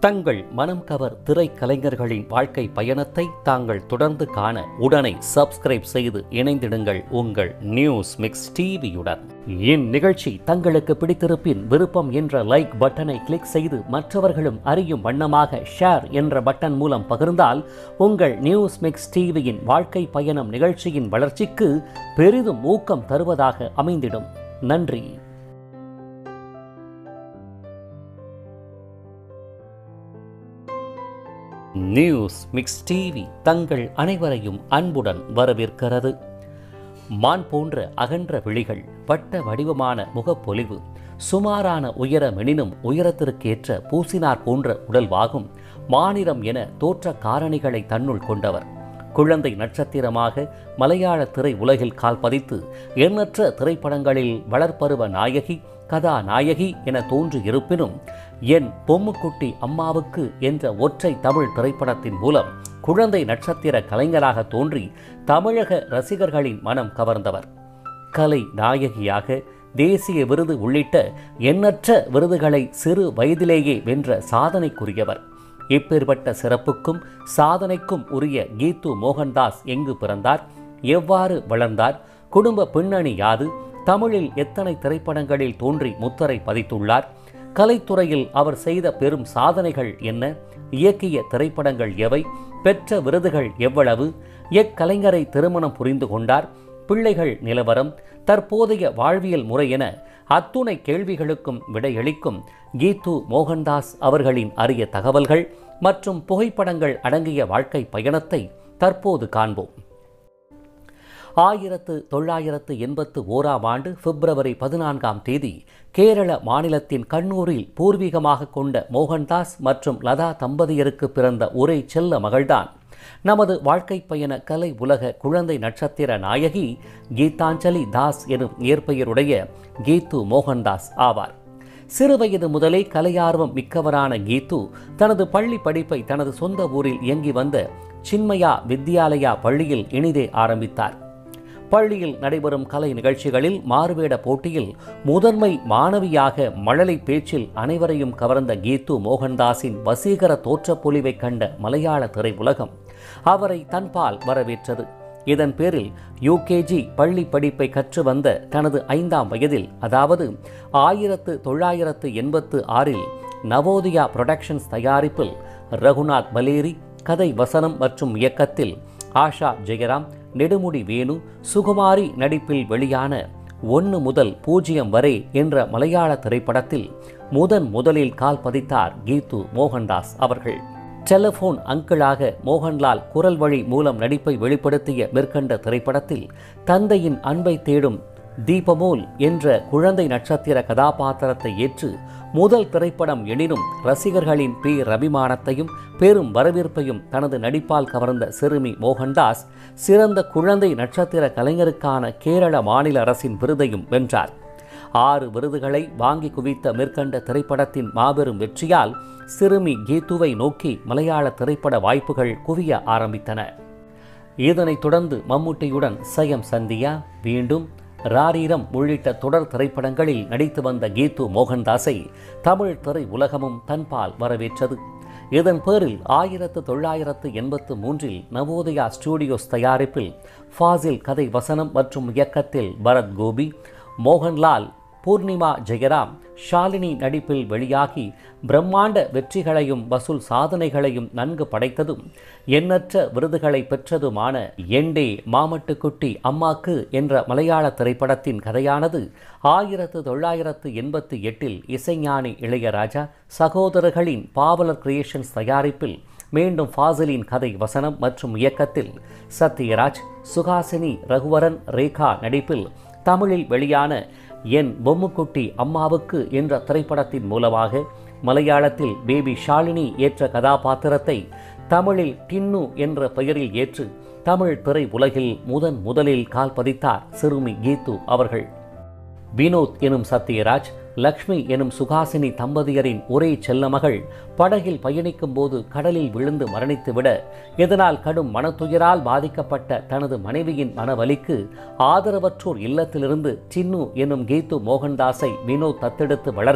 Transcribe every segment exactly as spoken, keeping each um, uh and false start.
தங்கள் மனம் கவர் திரைக்கலைஞர்களின் வாழ்க்கை பயணத்தை தாங்கள் தொடர்ந்து காண உடனே சப்ஸ்கிரைப் செய்து இணைந்திடுங்கள் உங்கள் நியூஸ் மிக்ஸ் டிவியுடன். இந்நிகழ்ச்சி தங்களுக்கு பிடித்திருப்பின் விருப்பம் என்ற லைக் பட்டனை கிளிக் செய்து மற்றவர்களும் அறியும் வண்ணமாக ஷேர் என்ற பட்டன் மூலம் பகிர்ந்தால் உங்கள் நியூஸ் மிக்ஸ் டிவியின் வாழ்க்கை பயணம் நிகழ்ச்சியின் வளர்ச்சிக்கு பெரிதும் ஊக்கம் தருவதாக அமைந்திடும். நன்றி. நியூஸ் மிக்ஸ் டிவி தங்கள் அனைவரையும் அன்புடன் வரவேற்கிறது. மான் போன்ற அகன்ற விழிகள், வட்ட வடிவமான முகப்பொலிவு, சுமாரான உயரமெனினும் உயரத்திற்கேற்ற பூசினார் போன்ற உடல்வாகும், மாநிலம் என தோற்ற காரணிகளை தன்னுள் கொண்டவர். குழந்தை நட்சத்திரமாக மலையாள திரை உலகில் கால் பதித்து எண்ணற்ற திரைப்படங்களில் வளர்பருவ நாயகி, கதாநாயகி என தோன்றி இருப்பினும் என் பொம்முக்குட்டி அம்மாவுக்கு என்ற ஒற்றை தமிழ் திரைப்படத்தின் மூலம் குழந்தை நட்சத்திர கலைஞராக தோன்றி தமிழக ரசிகர்களின் மனம் கவர்ந்தவர். கலை நாயகியாக தேசிய விருது உள்ளிட்ட எண்ணற்ற விருதுகளை சிறு வயதிலேயே வென்ற சாதனைக்குரியவர். இப்பேற்பட்ட சிறப்புக்கும் சாதனைக்கும் உரிய கீது மோகன்தாஸ் எங்கு பிறந்தார், எவ்வாறு வளர்ந்தார், குடும்ப பின்னணி யாது, தமிழில் எத்தனை திரைப்படங்களில் தோன்றி முத்திரை பதித்துள்ளார், கலைத்துறையில் அவர் செய்த பெரும் சாதனைகள் என்ன, இயக்கிய திரைப்படங்கள் எவை, பெற்ற விருதுகள் எவ்வளவு, எக்கலைஞரை திருமணம் புரிந்து கொண்டார், பிள்ளைகள் நிலவரம், தற்போதைய வாழ்வியல் முறை என அத்துணை கேள்விகளுக்கும் விடையளிக்கும் கீது மோகன்தாஸ் அவர்களின் அரிய தகவல்கள் மற்றும் புகைப்படங்கள் அடங்கிய வாழ்க்கை பயணத்தை தற்போது காண்போம். ஆயிரத்து தொள்ளாயிரத்து எண்பத்து ஓராம் ஆண்டு பிப்ரவரி பதினான்காம் தேதி கேரள மாநிலத்தின் கண்ணூரில் பூர்வீகமாக கொண்ட மோகன்தாஸ் மற்றும் லதா தம்பதியருக்கு பிறந்த ஒரே செல்ல மகள்தான் நமது வாழ்க்கை பயண கலை உலக குழந்தை நட்சத்திர நாயகி கீதாஞ்சலி தாஸ் எனும் இயற்பெயருடைய கீது மோகன்தாஸ் ஆவார். சிறுவயது முதலே கலையார்வம் மிக்கவரான கீது தனது பள்ளி படிப்பை தனது சொந்த ஊரில் இயங்கி வந்த சின்மயா வித்யாலயா பள்ளியில் இனிதே ஆரம்பித்தார். பள்ளியில் நடைபெறும் கலை நிகழ்ச்சிகளில் மாறுவேட போட்டியில் முதன்மை மாணவியாக மழலை பேச்சில் அனைவரையும் கவர்ந்த கீது மோகன்தாஸின் வசீகர தோற்றப்பொலிவை கண்ட மலையாள திரையுலகம் அவரை தன்பால் வரவேற்றது. இதன் பேரில் யூகேஜி பள்ளி படிப்பை கற்று வந்த தனது ஐந்தாம் வயதில், அதாவது ஆயிரத்து தொள்ளாயிரத்து எண்பத்து ஆறில் நவோதயா புரொடக்ஷன்ஸ் தயாரிப்பில் ரகுநாத் பலேரி கதை வசனம் மற்றும் இயக்கத்தில் ஆஷா ஜெயராம், நெடுமுடி வேணு, சுகுமாரி நடிப்பில் வெளியான ஒன்னு முதல் பூஜ்யம் வரை என்ற மலையாள திரைப்படத்தில் முதன் முதலில் கால் பதித்தார் கீது மோகன்தாஸ் அவர்கள். டெலிபோன் அங்கிளாக மோகன்லால் குரல் வழி மூலம் நடிப்பை வெளிப்படுத்திய மேற்கண்ட திரைப்படத்தில் தந்தையின் அன்பை தேடும் தீபமோல் என்ற குழந்தை நட்சத்திர கதாபாத்திரத்தை ஏற்று முதல் திரைப்படம் எனினும் ரசிகர்களின் பேரபிமானத்தையும் பெரும் வரவேற்பையும் தனது நடிப்பால் கவர்ந்த சிறுமி மோகன்தாஸ் சிறந்த குழந்தை நட்சத்திர கலைஞருக்கான கேரள மாநில அரசின் விருதையும் வென்றார். ஆறு விருதுகளை வாங்கி குவித்த மேற்கண்ட திரைப்படத்தின் மாபெரும் வெற்றியால் சிறுமி கீதுவை நோக்கி மலையாள திரைப்பட வாய்ப்புகள் குவிய ஆரம்பித்தன. இதனைத் தொடர்ந்து மம்முட்டியுடன் சயம் சந்தியா, வீண்டும், ராரீரம் உள்ளிட்ட தொடர் திரைப்படங்களில் நடித்து வந்த கீது மோகன்தாஸை தமிழ் திரை உலகமும் தன்பால் வரவேற்றது. இதன் பேரில் ஆயிரத்து தொள்ளாயிரத்து எண்பத்து மூன்றில் நவோதயா ஸ்டுடியோஸ் தயாரிப்பில் ஃபாசில் கதை வசனம் மற்றும் இயக்கத்தில் பரத் கோபி, மோகன்லால், பூர்ணிமா ஜெயராம், ஷாலினி நடிப்பில் வெளியாகி பிரம்மாண்ட வெற்றிகளையும் வசூல் சாதனைகளையும் நன்கு படைத்ததும் எண்ணற்ற விருதுகளை பெற்றதுமான எண்டே மாமட்டுக்குட்டி அம்மாக்கு என்ற மலையாள திரைப்படத்தின் கதையானது ஆயிரத்து தொள்ளாயிரத்து எண்பத்தி எட்டில் இசைஞானி இளையராஜா சகோதரர்களின் பாவலர் கிரியேஷன்ஸ் தயாரிப்பில் மீண்டும் ஃபாசிலின் கதை வசனம் மற்றும் இயக்கத்தில் சத்யராஜ், சுஹாசினி, ரகுவரன், ரேகா நடிப்பில் தமிழில் வெளியான என் பொம்முக்குட்டி அம்மாவுக்கு என்ற திரைப்படத்தின் மூலமாக மலையாளத்தில் பேபி ஷாலினி ஏற்ற கதாபாத்திரத்தை தமிழில் டின்னு என்ற பெயரில் ஏற்று தமிழ் திரை உலகில் முதன் முதலில் கால் பதித்தார் சிறுமி கீது அவர்கள். வினோத் எனும் சத்யராஜ், லக்ஷ்மி எனும் சுகாசினி தம்பதியரின் ஒரே செல்ல மகள் படகில் பயணிக்கும் போது கடலில் விழுந்து மரணித்துவிட இதனால் கடும் மனத்துயரால் பாதிக்கப்பட்ட தனது மனைவியின் மனவலிக்கு ஆதரவற்றோர் இல்லத்திலிருந்து சின்னு எனும் கீது மோகன்தாஸை வினோத் தத்தெடுத்து வளர்க்க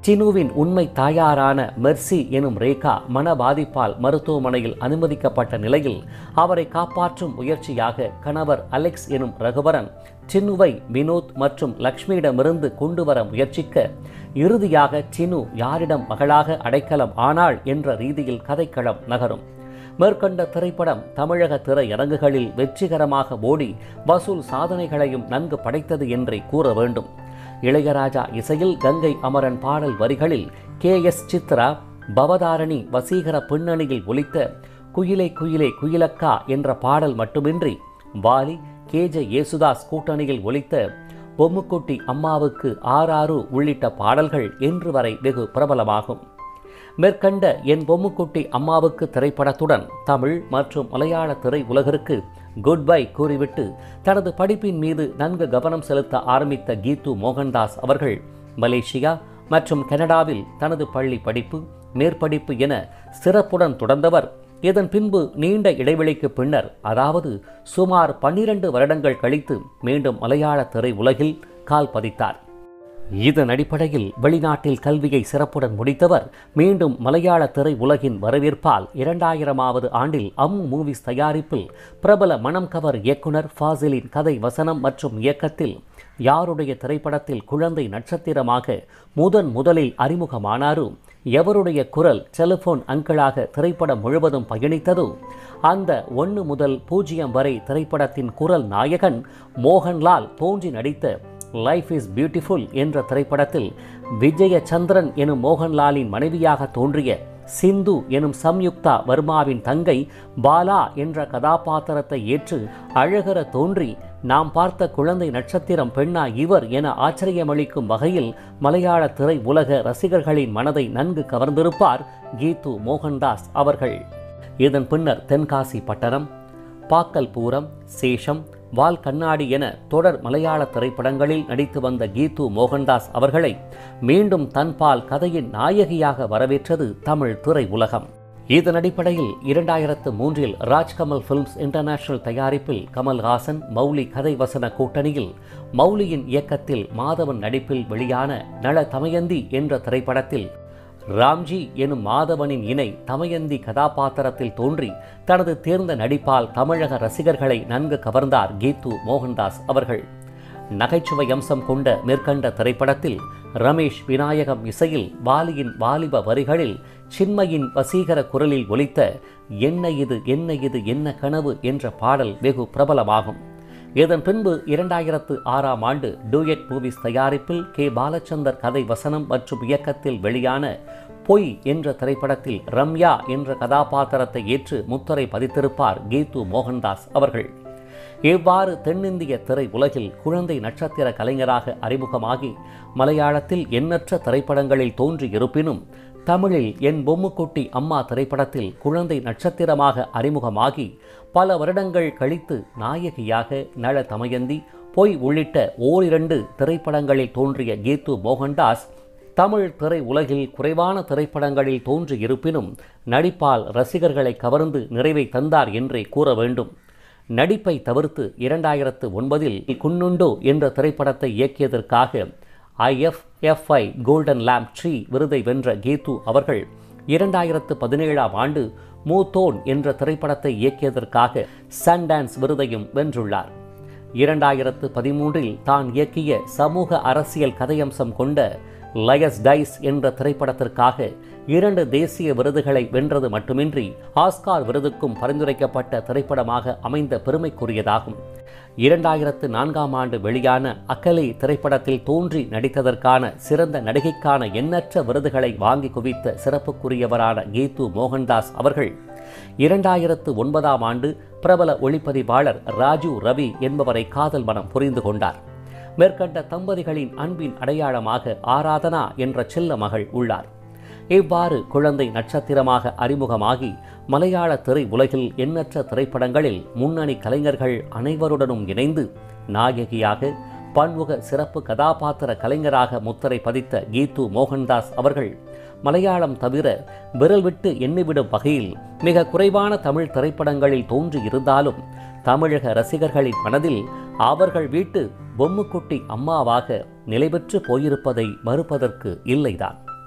சினுவின் உண்மை தாயாரான மெர்சி எனும் ரேகா மன பாதிப்பால் மருத்துவமனையில் அனுமதிக்கப்பட்ட நிலையில் அவரை காப்பாற்றும் முயற்சியாக கணவர் அலெக்ஸ் எனும் ரகுவரன் சினுவை வினோத் மற்றும் லக்ஷ்மியிடமிருந்து கொண்டு வர முயற்சிக்க இறுதியாக சினு யாரிடம் மகளாக அடைக்கலம் ஆனாள் என்ற ரீதியில் கதைக்களம் நகரும். மேற்கண்ட திரைப்படம் தமிழக திரையரங்குகளில் வெற்றிகரமாக ஓடி வசூல் சாதனைகளையும் நன்கு படைத்தது என்றே கூற வேண்டும். இளையராஜா இசையில் கங்கை அமரன் பாடல் வரிகளில் கே எஸ் சித்ரா பவதாரணி வசீகர பின்னணியில் ஒலித்த குயிலே குயிலே குயிலக்கா என்ற பாடல் மட்டுமின்றி வாலி கே ஜே யேசுதாஸ் கூட்டணியில் ஒலித்த பொம்முக்குட்டி அம்மாவுக்கு ஆறாறு உள்ளிட்ட பாடல்கள் இன்று வரை வெகு பிரபலமாகும். மேற்கண்ட என் பொம்முக்குட்டி அம்மாவுக்கு திரைப்படத்துடன் தமிழ் மற்றும் மலையாள திரை உலகிற்கு குட் பை கூறிவிட்டு தனது படிப்பின் மீது நன்கு கவனம் செலுத்த ஆரம்பித்த கீது மோகன்தாஸ் அவர்கள் மலேசியா மற்றும் கனடாவில் தனது பள்ளி படிப்பு மேற்படிப்பு என சிறப்புடன் தொடர்ந்தவர். இதன் பின்பு நீண்ட இடைவெளிக்கு பின்னர், அதாவது சுமார் பன்னிரண்டு வருடங்கள் கழித்து மீண்டும் மலையாள திரை உலகில் கால் பதித்தார். இதன் அடிப்படையில் வெளிநாட்டில் கல்வியை சிறப்புடன் முடித்தவர் மீண்டும் மலையாள திரை உலகின் வரவேற்பால் இரண்டாயிரமாவது ஆண்டில் அம்மு மூவிஸ் தயாரிப்பில் பிரபல மனம் கவர் இயக்குனர் ஃபாசிலின் கதை வசனம் மற்றும் இயக்கத்தில் யாருடைய திரைப்படத்தில் குழந்தை நட்சத்திரமாக முதன் முதலில் அறிமுகமானாரோ, எவருடைய குரல் டெலிஃபோன் அங்கிளாக திரைப்படம் முழுவதும் பயணித்ததோ, அந்த ஒன்று முதல் பூஜ்ஜியம் வரை திரைப்படத்தின் குரல் நாயகன் மோகன்லால் தோன்றி நடித்த லைஃப் இஸ் பியூட்டிஃபுல் என்ற திரைப்படத்தில் விஜயச்சந்திரன் எனும் மோகன்லாலின் மனைவியாக தோன்றிய சிந்து எனும் சம்யுக்தா வர்மாவின் தங்கை பாலா என்ற கதாபாத்திரத்தை ஏற்று அழகர தோன்றி நாம் பார்த்த குழந்தை நட்சத்திரம் பெண்ணா இவர் என ஆச்சரியமளிக்கும் வகையில் மலையாள திரை உலக ரசிகர்களின் மனதை நன்கு கவர்ந்திருப்பார் கீது மோகன்தாஸ் அவர்கள். இதன் பின்னர் தென்காசி பட்டணம், பாக்கல் பூரம், சேஷம், வால் கண்ணாடி என தொடர் மலையாள திரைப்படங்களில் நடித்து வந்த கீது மோகன்தாஸ் அவர்களை மீண்டும் தன்பால் கதையின் நாயகியாக வரவேற்றது தமிழ் திரை உலகம். இதன் அடிப்படையில் இரண்டாயிரத்து மூன்றில் ராஜ்கமல் பிலிம்ஸ் இன்டர்நேஷனல் தயாரிப்பில் கமல்ஹாசன் மௌலி கதை வசன கூட்டணியில் மௌலியின் இயக்கத்தில் மாதவன் நடிப்பில் வெளியான நல தமயந்தி என்ற திரைப்படத்தில் ராம்ஜி எனும் மாதவனின் இணை தமயந்தி கதாபாத்திரத்தில் தோன்றி தனது தேர்ந்த நடிப்பால் தமிழக ரசிகர்களை நன்கு கவர்ந்தார் கீது மோகன்தாஸ் அவர்கள். நகைச்சுவை அம்சம் கொண்ட மேற்கண்ட திரைப்படத்தில் ரமேஷ் விநாயகம் இசையில் வாலியின் வாலிப வரிகளில் சின்மையின் வசீகர குரலில் ஒலித்த என்ன இது என்ன இது என்ன கனவு என்ற பாடல் வெகு பிரபலமாகும். இதன் பின்பு இரண்டாயிரத்து ஆறாம் ஆண்டு டூயட் மூவிஸ் தயாரிப்பில் கே பாலச்சந்தர் கதை வசனம் மற்றும் இயக்கத்தில் வெளியான பொய் என்ற திரைப்படத்தில் ரம்யா என்ற கதாபாத்திரத்தை ஏற்று முத்திரை பதித்திருப்பார் கீது மோகன்தாஸ் அவர்கள். இவ்வாறு தென்னிந்திய திரை உலகில் குழந்தை நட்சத்திர கலைஞராக அறிமுகமாகி மலையாளத்தில் எண்ணற்ற திரைப்படங்களில் தோன்றி இருப்பினும் தமிழில் என் பொம்முக்குட்டி அம்மா திரைப்படத்தில் குழந்தை நட்சத்திரமாக அறிமுகமாகி பல வருடங்கள் கழித்து நாயகியாக நல தமயந்தி, பொய் உள்ளிட்ட ஓரிரண்டு திரைப்படங்களில் தோன்றிய கீது மோகன்தாஸ் தமிழ் திரை உலகில் குறைவான திரைப்படங்களில் தோன்றி இருப்பினும் நடிப்பால் ரசிகர்களை கவர்ந்து நிறைவை தந்தார் என்றே கூற வேண்டும். நடிப்பை தவிர்த்து இரண்டாயிரத்து ஒன்பதில் குன்னுண்டோ என்ற திரைப்படத்தை இயக்கியதற்காக I F F I Golden Lamp Tree விருதை வென்ற கீது அவர்கள் இரண்டாயிரத்து பதினேழாம் ஆண்டு மூத்தோன் என்ற திரைப்படத்தை இயக்கியதற்காக சன்டான்ஸ் விருதையும் வென்றுள்ளார். இரண்டாயிரத்து பதிமூன்றில் தான் இயக்கிய சமூக அரசியல் கதையம்சம் கொண்ட லயஸ் டைஸ் என்ற திரைப்படத்திற்காக இரண்டு தேசிய விருதுகளை வென்றது மட்டுமின்றி ஆஸ்கார் விருதுக்கும் பரிந்துரைக்கப்பட்ட திரைப்படமாக அமைந்த பெருமைக்குரியதாகும். இரண்டாயிரத்து நான்காம் ஆண்டு வெளியான அகலே திரைப்படத்தில் தோன்றி நடித்ததற்கான சிறந்த நடிகைக்கான எண்ணற்ற விருதுகளை வாங்கி குவித்த சிறப்புக்குரியவரான கீது மோகன்தாஸ் அவர்கள் இரண்டாயிரத்து ஒன்பதாம் ஆண்டு பிரபல ஒளிப்பதிவாளர் ராஜு ரவி என்பவரை காதல் மனம் புரிந்து கொண்டார். மேற்கண்ட தம்பதிகளின் அன்பின் அடையாளமாக ஆராதனா என்ற செல்ல மகள் உள்ளார். இவ்வாறு குழந்தை நட்சத்திரமாக அறிமுகமாகி மலையாள திரை உலகில் எண்ணற்ற திரைப்படங்களில் முன்னணி கலைஞர்கள் அனைவருடனும் இணைந்து நாயகியாக பன்முக சிறப்பு கதாபாத்திர கலைஞராக முத்திரை பதித்த கீது மோகன்தாஸ் அவர்கள் மலையாளம் தவிர விரல் விட்டு எண்ணிவிடும் வகையில் மிக குறைவான தமிழ் திரைப்படங்களில் தோன்றி இருந்தாலும் தமிழக ரசிகர்களின் மனதில் அவர்கள் வீட்டு பொம்முக்குட்டி அம்மாவாக நிலைபெற்று போயிருப்பதை மறுப்பதற்கு இல்லைதான்.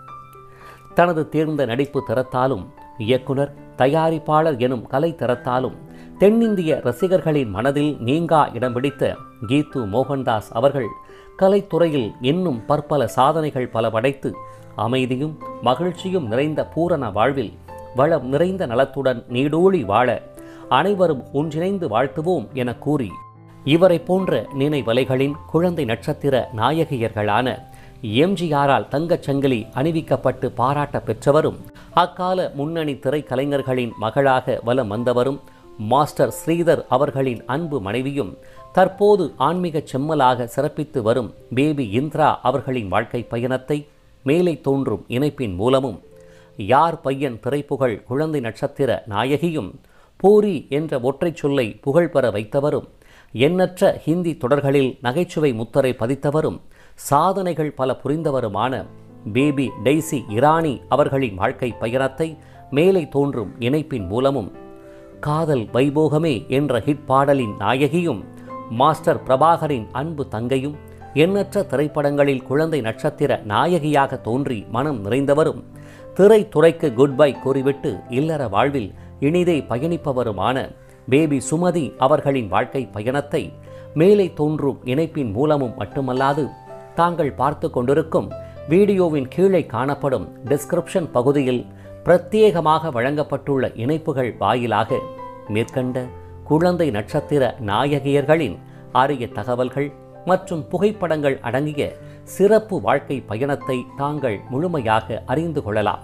தனது தேர்ந்த நடிப்பு திறத்தாலும் இயக்குனர், தயாரிப்பாளர் எனும் கலை திறத்தாலும் தென்னிந்திய ரசிகர்களின் மனதில் நீங்கா இடம் பிடித்த கீது மோகன்தாஸ் அவர்கள் கலைத்துறையில் இன்னும் பற்பல சாதனைகள் பல படைத்து அமைதியும் மகிழ்ச்சியும் நிறைந்த பூரண வாழ்வில் வளம் நிறைந்த நலத்துடன் நீடூழி வாழ அனைவரும் ஒன்றிணைந்து வாழ்த்துவோம் என கூறி, இவரை போன்ற நினைவலைகளின் குழந்தை நட்சத்திர நாயகியர்களான எம்ஜிஆரால் தங்கச்சங்கிலி அணிவிக்கப்பட்டு பாராட்ட பெற்றவரும் அக்கால முன்னணி திரைக்கலைஞர்களின் மகளாக வலம் வந்தவரும் மாஸ்டர் ஸ்ரீதர் அவர்களின் அன்பு மனைவியும் தற்போது ஆன்மீக செம்மலாக சிறப்பித்து வரும் பேபி இந்திரா அவர்களின் வாழ்க்கை பயணத்தை மேலே தோன்றும் இணைப்பின் மூலமும், யார் பையன் திரைப்புகழ் குழந்தை நட்சத்திர நாயகியும் பூரி என்ற ஒற்றைச் சொல்லை புகழ்பெற வைத்தவரும் எண்ணற்ற ஹிந்தி தொடர்களில் நகைச்சுவை முத்திரை பதித்தவரும் சாதனைகள் பல புரிந்தவருமான பேபி டெய்சி இரானி அவர்களின் வாழ்க்கை பயணத்தை மேலே தோன்றும் இணைப்பின் மூலமும், காதல் வைபோகமே என்ற ஹிட் பாடலின் நாயகியும் மாஸ்டர் பிரபாகரின் அன்பு தங்கையும் எண்ணற்ற திரைப்படங்களில் குழந்தை நட்சத்திர நாயகியாக தோன்றி மனம் நிறைந்தவரும் திரைத்துறைக்கு குட் பை கூறிவிட்டு இல்லற வாழ்வில் இனிதே பயணிப்பவருமான பேபி சுமதி அவர்களின் வாழ்க்கை பயணத்தை மேலே தோன்றும் இணைப்பின் மூலமும் மட்டுமல்லாது தாங்கள் பார்த்து கொண்டிருக்கும் வீடியோவின் கீழே காணப்படும் டிஸ்கிரிப்ஷன் பகுதியில் பிரத்யேகமாக வழங்கப்பட்டுள்ள இணைப்புகள் வாயிலாக மேற்கண்ட குழந்தை நட்சத்திர நாயகியர்களின் அரிய தகவல்கள் மற்றும் புகைப்படங்கள் அடங்கிய சிறப்பு வாழ்க்கை பயணத்தை தாங்கள் முழுமையாக அறிந்து கொள்ளலாம்.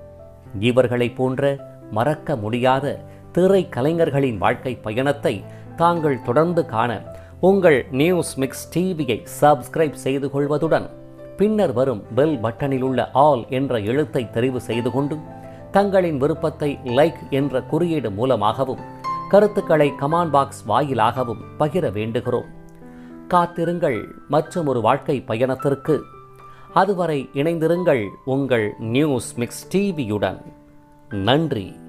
இவர்களை போன்ற மறக்க முடியாத திரை கலைஞர்களின் வாழ்க்கை பயணத்தை தாங்கள் தொடர்ந்து காண உங்கள் நியூஸ் மிக்ஸ் டிவியை சப்ஸ்கிரைப் செய்து கொள்வதுடன் பின்னர் வரும் பெல் பட்டனில் உள்ள ஆல் என்ற எழுத்தை தெரிவு செய்து கொண்டு தங்களின் விருப்பத்தை லைக் என்ற குறியீடு மூலமாகவும் கருத்துக்களை கமெண்ட் பாக்ஸ் வாயிலாகவும் பகிர வேண்டுகிறோம். காத்திருங்கள் மற்றும் ஒரு வாழ்க்கை பயணத்திற்கு. அதுவரை இணைந்திருங்கள் உங்கள் நியூஸ் மிக்ஸ் டிவியுடன். நன்றி.